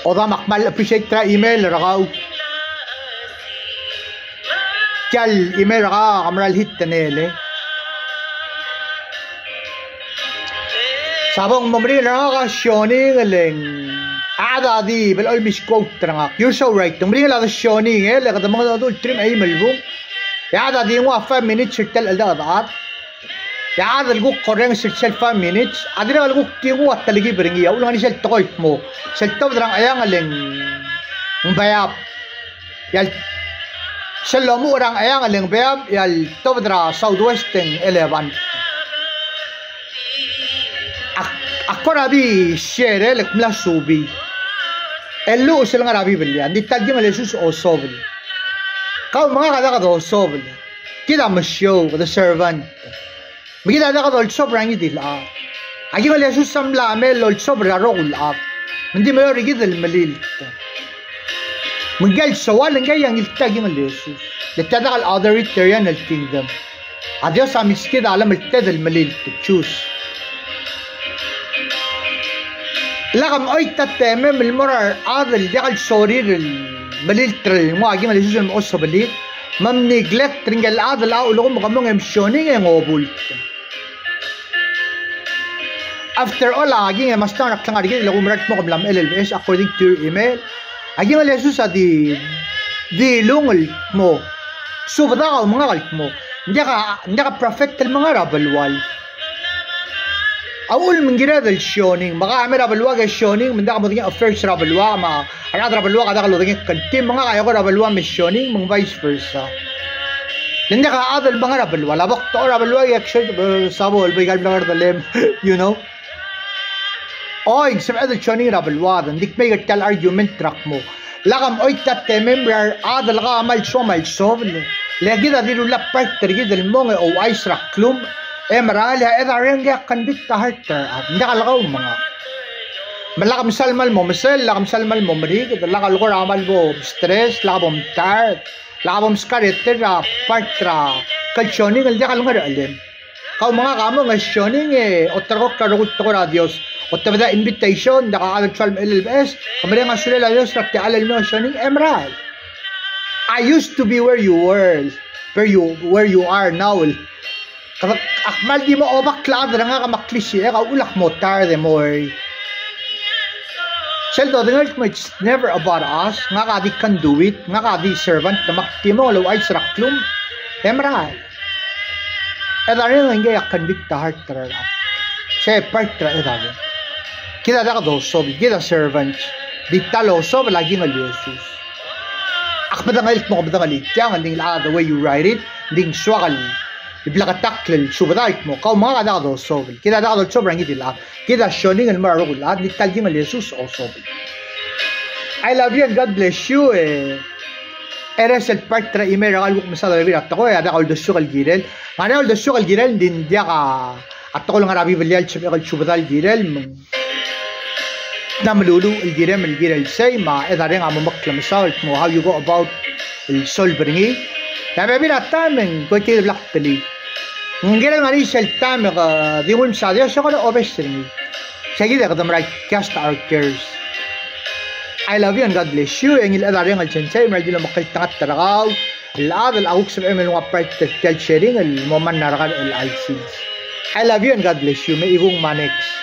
Oda makmal appreciate tra email rakaw. Kyal email raka kamral hit tanele. Sabong mamri raka shoni galing. Ada di bel all misquote trangak. You're so right. Mamri la shoni ngel kada mga adult trim ay malbong. Ya ada di mo 5 minutes tel alda adat. Ya ada algo koreng sel 5 minutes. Adira algo tingo at taligi beringi. Ulang ni sel tokolt mo. Sel taw drang ayang aling bayap. Yal sel mo orang ayang aling bayap yal taw dra southwestern 11. Ako na di share lek mla subi. Elo sila nga rabi bili. Andi tagdi nga lesus o sobel. Kau mga kada kada o sobel. Kita masyo the servant. Magkita kada kada o sobrang idila. Agi nga lesus samla me lol sobra rogul up. Hindi mo rigid el malil. Manggal sawal nga yang iltagi nga lesus. Letada kal authoritarian el kingdom. Adios sa miskid alam iltad el malil to choose. لقم أي تتمم من المرة هذا اللي دخل صورير المليل ترى مو عاجم اللي يجوز المقصة بالليل ما منيجلت ترنجل هذا لا ولهم قامون يمشونين ينقبول after all عاجم ما استان ركلنا عاجم لو مرات مقبل لام LLS according to your email عاجم اللي يجوز دي لون المو شوف ده أو مغال المو نجا prophet المغرب الوال أول من جراد الشونين ما عمل ربلواق الشونين من ده مدين affairs ربلواق ما أنا ربلواق ده قالوا ده كنتين ما يقول ربلواق من الشونين من vice versa لأن ده هذا المغرب ربلواق لا وقت ربلواق يكشف سابول بيقال بنقدر دلهم you know يكسب هذا الشونين ربلواق ديك بيجي تل argument رقمه لقم تتمم هذا الغا عمل شو مال شوفل لكن ده ديروا لا بارتر جد المونج أو عايش ركلوم مرالها إذا رنجا كنديت تهرتر ندق الغوم ما ملاك مسلم الممثل لاك مسلم الممريك لاك الغور عمل بو ستريس لاك بو متار لاك بو مسكاريتر بارترا كالشوني ندق الغور علم كاو ما كامو غشوني أتركوا كروت تقول أديوس وتبدأ invitation دق على تشالم LLS كمرين عسولة لا يسرق على المشوني إمرال I used to be where you are now Akmal di mo obak klad nga ka maklisye ka ulak mo tar de more. Seldo the it's never about us. Nga ka di can do it. Nga ka di servant na makti mo lo ay sraklum. Emra. Eda rin nga yakan bigta heart tara. Siya partra eda rin. Kita da ka do sob. Kita servant. Di talo sob lagi nga Jesus. Akbada nga ilit mo kabada nga ilit. Kaya nga ding lahat the way you write it. Ding swakal. بلغتك للشوبدايت مو قوم ما قاعد اخذوا الصوبل كده اخذوا الشوبر عندي لا كده الشونين المره رجل هذا نتكلم اليسوس او صوبل I love you and God bless you eres el parte email قال لكم مثلا بيرا تقول هذا قال الشغل جيرل انا قال الشغل جيرل دين ديا اتقول عربي بالليل الشوبدال جيرل من نعملوا الجيرل من الجيرل سي ما اذا رين عم مكلم مثلا how you go about السولبرني لما بيرا تامن كنت بلاقتلي Ngera ngari sel time di won sadia shakala obesring. Sagi da kadam right cast our cares. I love you and God bless you. Engil adari ngal chanchay mal dilo makal tangat taragaw. Al al awuk sa emel nga part tel sharing al moman naragal al alsis. I love you and God bless you. May ibong manex.